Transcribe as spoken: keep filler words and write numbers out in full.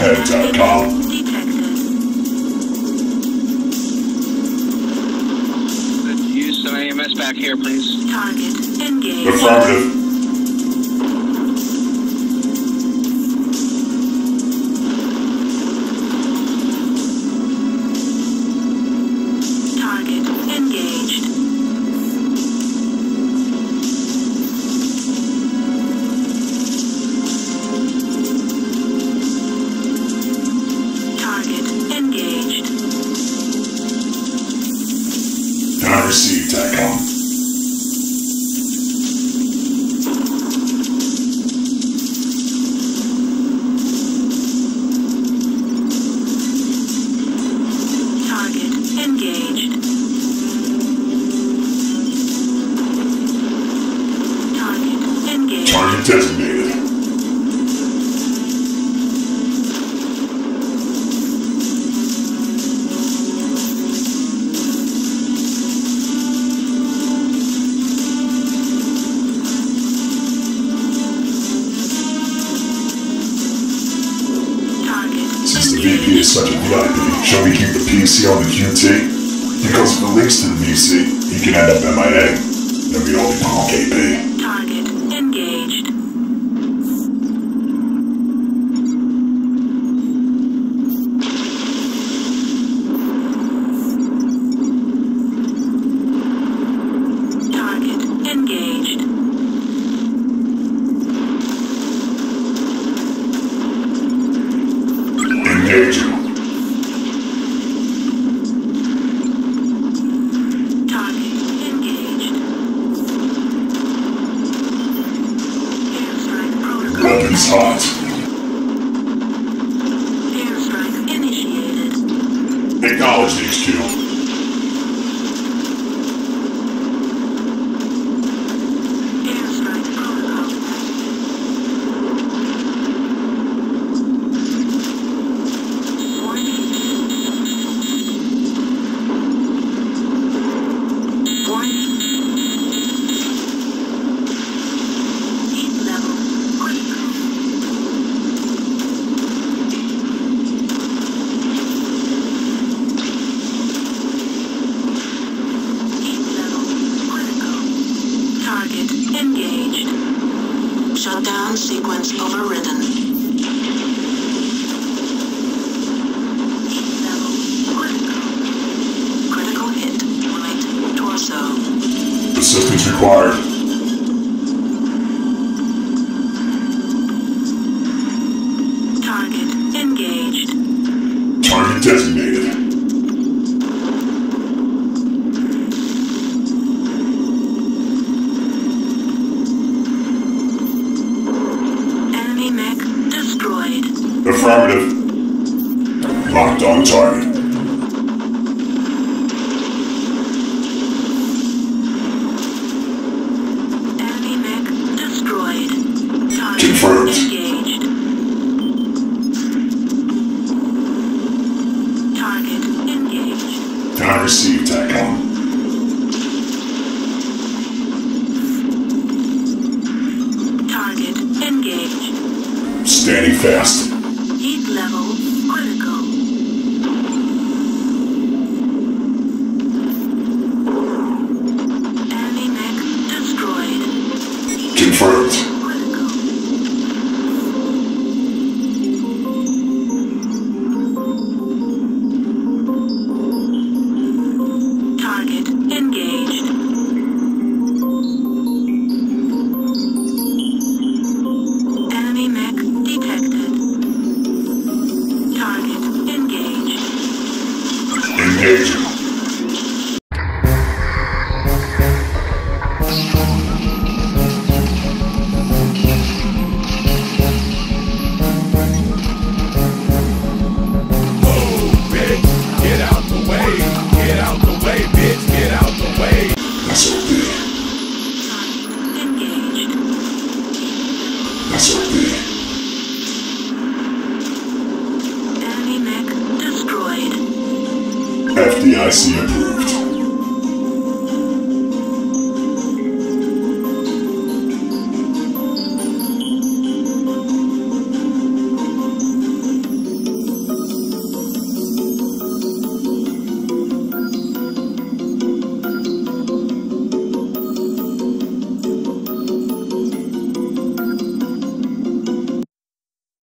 ahead, TACOM. Houston, A M S back here, please. Target engaged. Affirmative. Target engaged. Target engaged. Can I receive, TACOM? Engaged. Target engaged. Target designated. Since the V P is such a V I P, shall we keep the P C on the Q T? Because if it links to the V C, he can end up M I A. Then we all become K P. Target engaged. Target engaged. Engaging. Weapons hot. Airstrike initiated. Acknowledged, H Q. Airstrike protocol. Warning. Warning. Heat level critical. Target engaged. Shutdown sequence overridden. Heat level critical. Critical hit. Right torso. Assistance required. Target engaged. Target designated. Enemy mech destroyed. Affirmative. Locked on target. Enemy mech destroyed. Target Confirmed. engaged. Target engaged. Can I receive, TACOM? Target engaged. Standing fast. Heat level critical. Enemy mech destroyed. Confirmed.